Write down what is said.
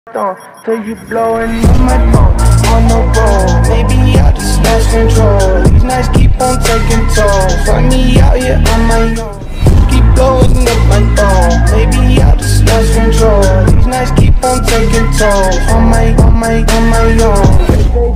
Till you blowing up my phone on the road. Maybe I just lost control. These nights keep on taking toll. Find me out here on my own. Keep blowing up my phone. Maybe I just lost control. These nights keep on taking toll. On my own.